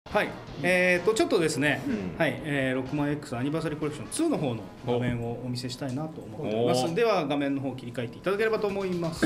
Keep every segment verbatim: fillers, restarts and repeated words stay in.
はい、えーとちょっとですね、うん、はい、えー、ろくまんエックス アニバーサリーコレクションツーの方の画面をお見せしたいなと思っております。では画面の方を切り替えていただければと思います。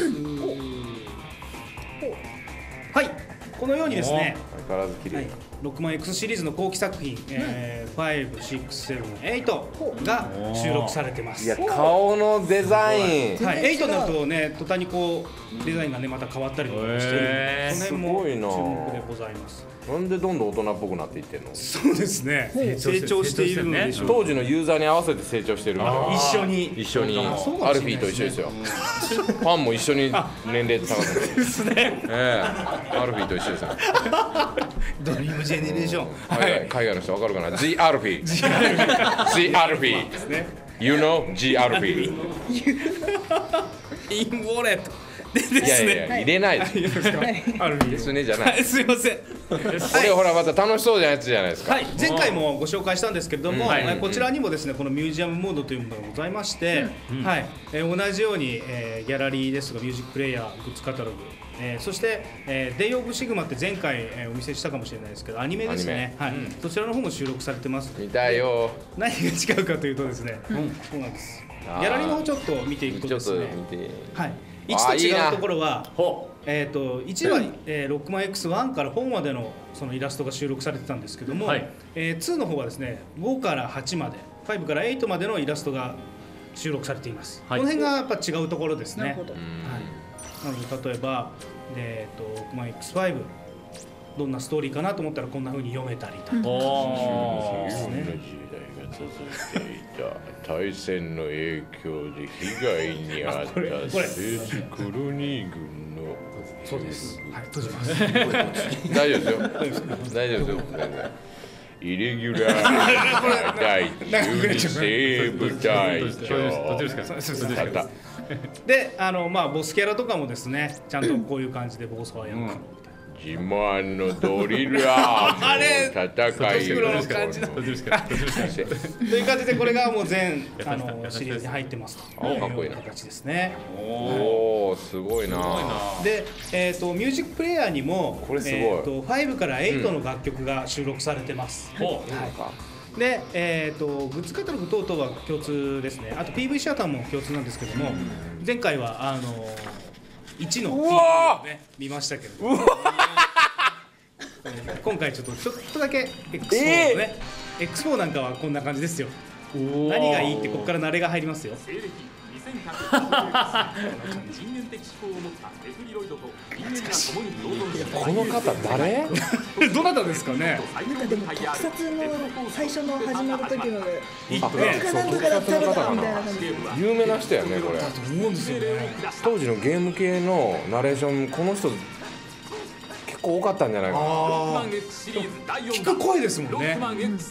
はい、このようにですね、 相変わらず綺麗、はい、 ろくまんエックス シリーズの後期作品、えー、ご、ろく、なな、はちが収録されてます。 いや、顔のデザイン、 はい、はちになるとね、途端にこうデザインがねまた変わったりとかしてる、その辺も注目でございます。 なんでどんどん大人っぽくなっていってんの？ そうですね。成長しているのでしょう。 当時のユーザーに合わせて成長してるみたいな。 一緒に一緒にアルフィーと一緒ですよ。ファンも一緒に年齢高くなる。 ですね。 ええ、アルフィーと一緒ですよ。 ドリームジェネレーション。 海外の人わかるかな？ G アルフィー。G アルフィーですね。You know G アルフィー。 インボレット。 いやいや入れないです。ですねじゃない。 すいません。 これほらまた楽しそうなやつじゃないですか。 はい、前回もご紹介したんですけれども、こちらにもですねこのミュージアムモードというものがございまして、はい、同じようにギャラリーですとかミュージックプレイヤー、グッズカタログ、そしてデイオブシグマって前回お見せしたかもしれないですけどアニメですね。はい、そちらの方も収録されてます。 見たいよ。 何が違うかというとですね、そうなんです。ギャラリーの方ちょっと見ていくとですね、はい。いちと違うところは、えー、といちは、えー、ろくまんエックスワン からよんまでのそのイラストが収録されてたんですけども、はい、えー、ツーの方はですねごからはちまで、ごからはちまでのイラストが収録されています。はい、この辺がやっぱ違うところですね。なるほど。はい、なので例えば、えー、とろくまんエックスファイブ どんなストーリーかなと思ったらこんな風に読めたりとかですね。 大戦の影響で被害に遭った政治クロニー軍のそうです。はい、閉じます。 大丈夫ですよ。大丈夫ですよ。イレギュラー第じゅうに西部隊長。 で、あのまあボスキャラとかもですね、ちゃんとこういう感じでボスはやるかな。 自慢のドリルアームの戦いの感じだという感じでこれがもう全あのシリーズに入ってますという形ですね。 おお、すごいな。 で、えっとミュージックプレイヤーにもこれすごい。 えっとごからはちの楽曲が収録されてます。で、えっとグッズカタログ等々は共通ですね。あと ピーブイ シアターも共通なんですけども、前回はあのいちの ピーブイ をね見ましたけど。今回ちょっとちょっとだけ エックスフォー のね、エックスフォー なんかはこんな感じですよ。何がいいってここから慣れが入りますよ。 この方誰？ どなたですかね。 なんかでも特撮の最初の始まる時のいいね。 なんとかだったらみたいな感じ。 有名な人やねこれ。 だと思うんですよね。 当時のゲーム系のナレーションこの人結構多かったんじゃないかな。 聞く声ですもんね。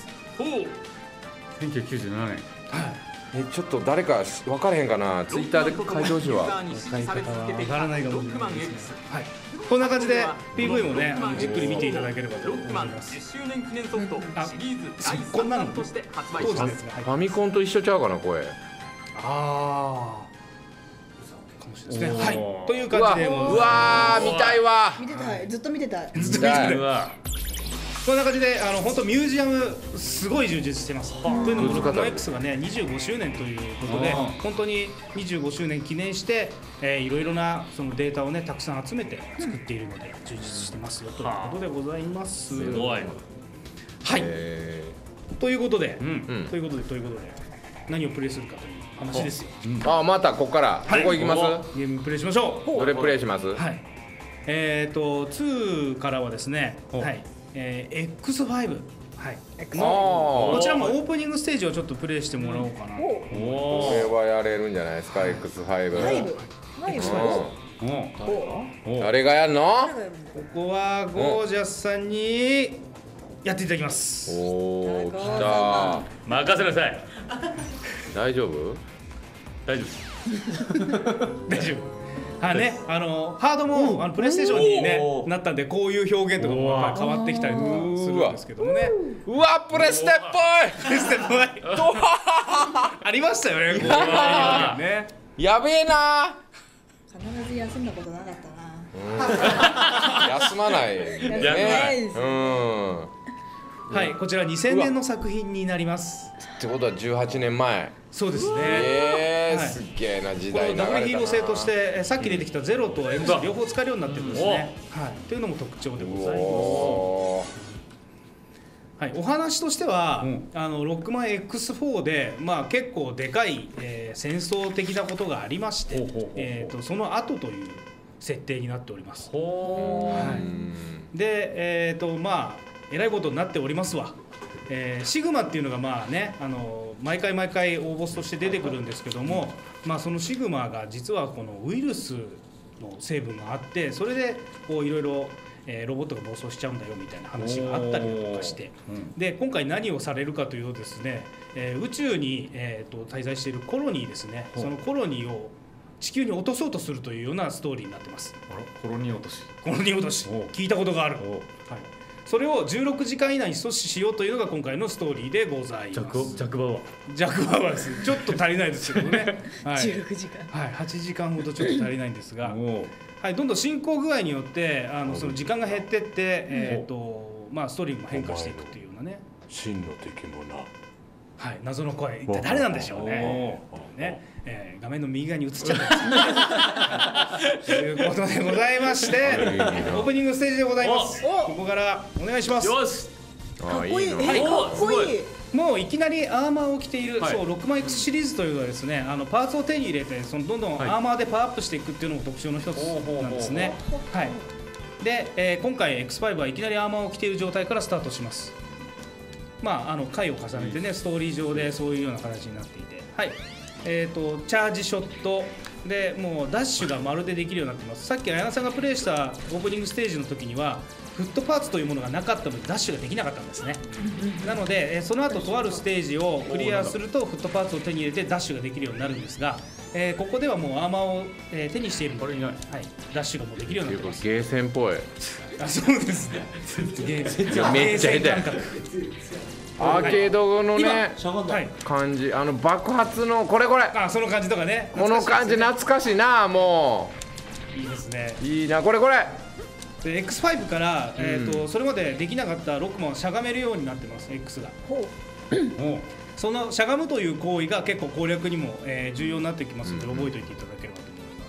せんきゅうひゃくきゅうじゅうななねん。 え、ちょっと誰か分からへんかな。ツイッターで書いてほしいわ。 使い方は分からないかもしれないですね。はい。こんな感じで ピーブイ もねじっくり見ていただければと思います。あ、こんなの当時のやつがファミコンと一緒ちゃうかな声。 ああ。ですね。はい。という感じで、 うわー見たいわ。 見てたい。ずっと見てたい。 ずっと見てたい。こんな感じであの本当ミュージアムすごい充実してます。というのもろくまんエックスがねにじゅうごしゅうねんということで本当ににじゅうごしゅうねん記念して、えー、いろいろなそのデータをねたくさん集めて作っているので充実してますよということでございます。 すごい。 はい。ということで、うん、ということでということで何をプレイするかという話ですよ。 あ、またここからどこ行きます？ ゲームプレイしましょう。 どれプレイします？ はい。えっとツーからはですね、はい。えー、エックスファイブ、はい、こちらもオープニングステージをちょっとプレイしてもらおうかな。これはやれるんじゃないですか、エックスファイブ。誰がやるの？ ここはゴージャスさんにやっていただきます。 おお、来た。 任せなさい。 大丈夫？ 大丈夫。 大丈夫。はいね、あのハードもあのプレイステーションに、ね、なったんでこういう表現とかも変わってきたりとかするんですけどもね。 うわ、プレステっぽい。 プレステっぽい。ありましたよね。こういう表現ね。 やべえな。 必ず休んだことなかったな。 休まない。 休まないです。 うん。 はい、こちらにせんねんの作品になります。 ってことはじゅうはちねんまえ。 そうですね。 ええ、 はい、 すっげえな時代流れたな。 ダブルヒーロー製としてさっき出てきたゼロと X 両方使えるようになってるんですね。はい、というのも特徴でございます。はい、お話としては、うん、あのロックマン エックスフォー で、まあ、結構でかい、えー、戦争的なことがありまして、えーとその後という設定になっております。はい、で、えーとまあえらいことになっておりますわ。えー、シグマっていうのがまあね、あの毎回毎回応募として出てくるんですけども、まあ、そのシグマが実はこのウイルスの成分があって、それでこういろいろえー、ロボットが暴走しちゃうんだよみたいな話があったりとかして、うん、で今回何をされるかというとですね、えー、宇宙に、えー、と滞在しているコロニーですね、そのコロニーを地球に落とそうとするというようなストーリーになってます。 あら、コロニー落としコロニー落とし聞いたことがある、はい、それをじゅうろくじかん以内に阻止しようというのが今回のストーリーでございます。 ジャクジャクバワジャクバワです。ちょっと足りないですけどね、 はい、じゅうろくじかん、 はい、はちじかんほどちょっと足りないんですがはい、どんどん進行具合によってあのその時間が減ってって、えーとまあ、ストーリーも変化していくというようなね。 真の敵もな、 はい、謎の声、一体誰なんでしょうね。ね、えー、画面の右側に映っちゃったんですね。ということでございまして、オープニングステージでございます。ここからお願いします。 よし。 かっこいい、えー、かっこいい。 もういきなりアーマーを着ている、はい、そうロックマン X シリーズというのはですね、あのパーツを手に入れてそのどんどんアーマーでパワーアップしていくっていうのも特徴の一つなんですね。はい。で、えー、今回 エックスファイブ はいきなりアーマーを着ている状態からスタートします。まああの回を重ねてね、ストーリー上でそういうような形になっていて、はい。えっとチャージショットでもうダッシュがまるでできるようになってます。さっき綾菜さんがプレイしたオープニングステージの時にはフットパーツというものがなかったのでダッシュができなかったんですね。なので、えその後とあるステージをクリアするとフットパーツを手に入れてダッシュができるようになるんですが、えー、ここではもうアーマーを、えー、手にしているので、はい、ダッシュがもうできるようになってます。 ゲーセンっぽい。 あ、そうですね。 ゲーセンめっちゃ下手。アーケードのね、はい、感じ、あの爆発のこれこれ、 あ、その感じとかね、 この感じ懐かしいな。もういいですね。 いいな、これこれで エックスファイブ から、えーとうん、それまでできなかったロックマンをしゃがめるようになってます、 X が。そのしゃがむという行為が結構攻略にも、えー、重要になってきますので、覚えておいていただければと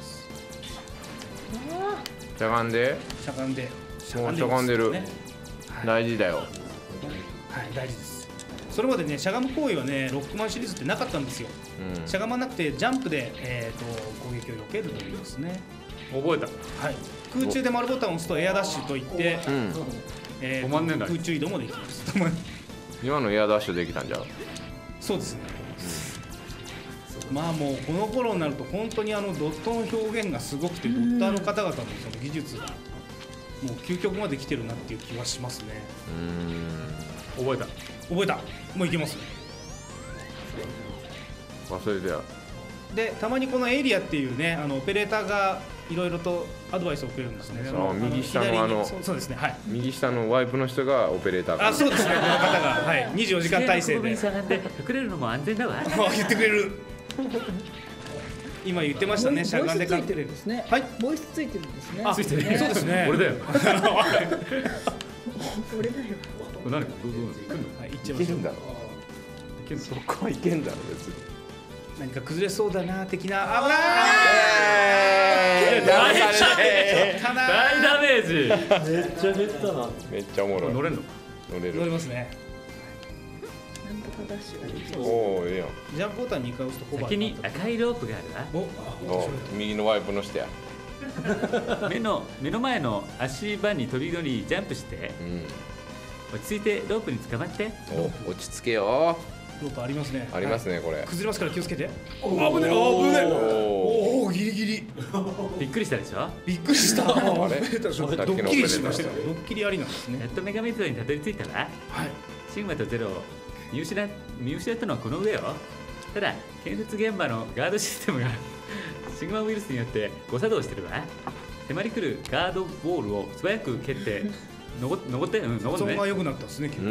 思います。 しゃがんでしゃがんでしゃがんで、しゃがんでる、はい、大事だよ。 はい、大事です。それまでね、しゃがむ行為はね、ロックマンシリーズってなかったんですよ。うん、しゃがまなくてジャンプで、えー、と攻撃を避けるというですね。 覚えた。 はい、空中で丸ボタンを押すとエアダッシュといって、うん、えー、空中移動もできます。 今のエアダッシュできたんじゃん。 そうですね。うん、まあもうこの頃になると本当にあのドットの表現がすごくて、ドッターの方々のその技術がもう究極まで来てるなっていう気はしますね。 うーん、覚えた。 覚えた。もういけます。 忘れてや。 で、たまにこのエイリアっていうね、あのオペレーターがいろいろとアドバイスをくれるんですね。 あの右下のあのそう、そうですね、はい。 右下のワイプの人がオペレーター。 あ、そうですね。この方が、はい、にじゅうよじかん体制で。 隠れるのも安全だわ。 言ってくれる。今言ってましたね。しゃがんでボイスついてるんですね。はい。ボイスついてるんですね。 あ、ついてる。そうですね。 俺だよ。 俺だよ。 これ何？どうどう行くの？ はい、行っちゃいましょう。 いけんだろ。そこはいけんだろ別に。 何か崩れそうだな的な。危ない。 大ダメージ。 めっちゃ減ったな。 めっちゃおもろい。 乗れるの？ 乗れる。 乗れますね。 なんとかダッシュができる。 おお、ええやん。 ジャンプボタンにかい押すとホバー。 先に赤いロープがあるわ。 お、右のワイプの下や。 目の目の前の足場に飛び乗りジャンプして、うん、落ち着いてロープに捕まって。 お、落ち着けよ。 ロープありますね。 ありますね、これ。 崩れますから気をつけて。お、危ねえ、危ねえ。おお、ギリギリ。 びっくりしたでしょ。 びっくりした。あれ、ドッキリしました。ドッキリありなんですね。 やっとメガメゾにたどり着いたわ。はい。シグマとゼロを見失見失ったのはこの上よ。ただ建設現場のガードシステムがシグマウイルスによって誤作動してるわ。迫り来るガードボールを素早く蹴って登って、うん、登ってね。 そこが良くなったですね。うん。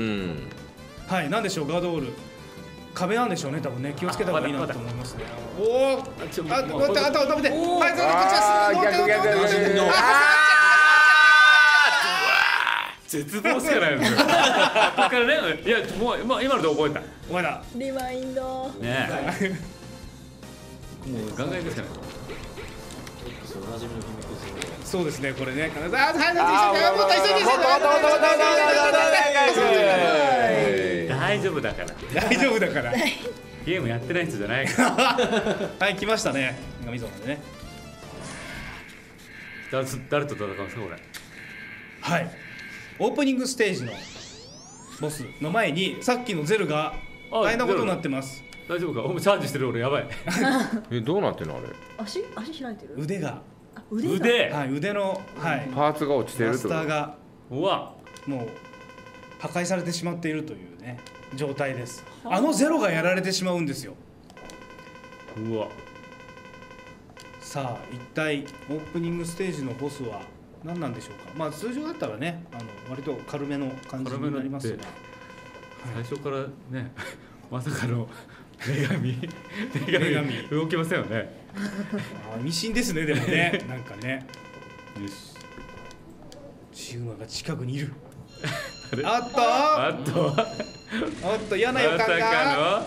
はい、なんでしょう、ガードボール。壁なんでしょうね、多分ね。気をつけた方がいいなと思いますね。おお、あ、待って、あと、止めて。はい、そのこっちは。 逆逆逆。 絶望しかないんですよ。ここからね、いやもうもう今ので覚えた。 覚えた。 リマインド。 ねえ。もうガンガンいくしかない。 おなじみのギミックそうですね、これね。あ、はい、 大丈夫だから。 大丈夫だから。 ゲームやってない人じゃないから。 はい、来ましたね。神様でね。 誰と誰と戦うんですかこれ。 はい。オープニングステージのボスの前にさっきのゼルが大変なことになってます。 大丈夫か？お前チャージしてる俺やばい。 え、どうなってんのあれ？ 足足開いてる？ 腕が。 腕が。 腕。 はい、腕のはいパーツが落ちてるマってこと。 スターがうわ。 もう破壊されてしまっているというね状態です。あのゼロがやられてしまうんですよ。 うわ。 さあ一体オープニングステージのボスは何なんでしょうか。まあ通常だったらね、あの割と軽めの感じになりますが、 最初からねまさかの女神女神動きませんよね。 あ意味深ですね。でもねなんかね。よし。シグマが近くにいる。あっとあっとおっと嫌な予感が。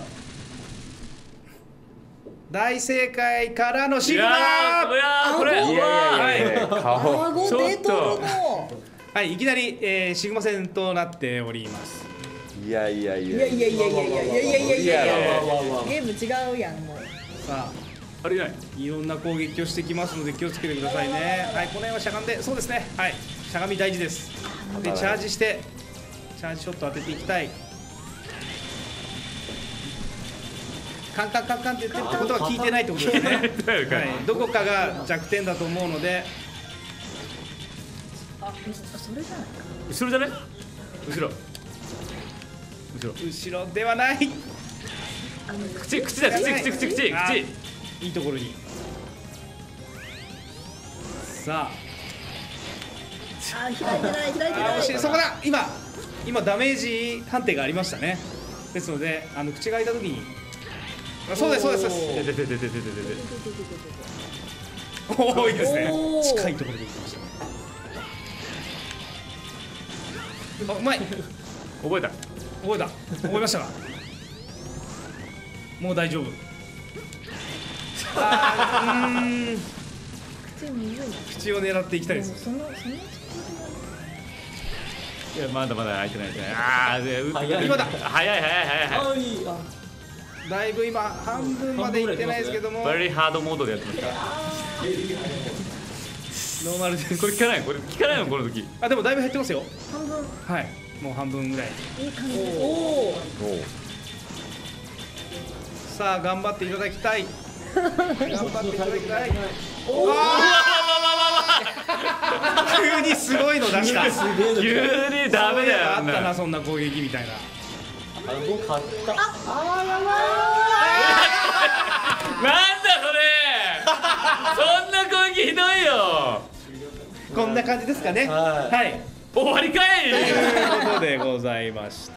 大正解からのシグマ。 いやーこれ。 いやいやいや顔。 顎出とるの。 はい、いきなり、えー、シグマ戦となっております。 いやいやいやいやいやいやいやいやいやいやいやいやいや。ゲーム違うやんもう。 さあ、 あれじゃない。 いろんな攻撃をしてきますので気をつけてくださいね。はい、この辺はしゃがんで、そうですね。はい、しゃがみ大事です。で、チャージして、チャージショット当てていきたい。カンカンカンカンって言ってるってことは聞いてないってことですね。はい、どこかが弱点だと思うので。 あ、それじゃないか。 後ろじゃない？後ろ。後ろ。 後ろではない。 口口だ口口口口口。 いいところに。さあ。 あ、開いてない開いてない。 そこだ。今今ダメージ判定がありましたね。ですので、あの口が開いた時に。そうですそうですそうです。 でででででででで。 多いですね。近いところでいきましたね。あ、うまい。 覚えた。 覚えた。覚えましたか。もう大丈夫。あー、うーん。 口むずいな。 口を狙っていきたいです。 そのそのいやまだまだ開いてないですね。ああで今だ。 早い早い早い早い。 だいぶ今半分までいってないですけども。 バリハードモードでやってますから。 ノーマルです。 これ聞かないこれ聞かないのこの時。 あでもだいぶ減ってますよ。 半分。 はい。もう半分ぐらい。 いい感じ。おお。 さあ頑張っていただきたい。頑張っていただきたい。おお。急にすごいの出した。 急にダメだよ。 あったなそんな攻撃みたいな。 あ、もう買った。ああーやばなんだそれ。そんな攻撃ひどいよ。 こんな感じですかね。はい。 終わりかい。 ということでございました。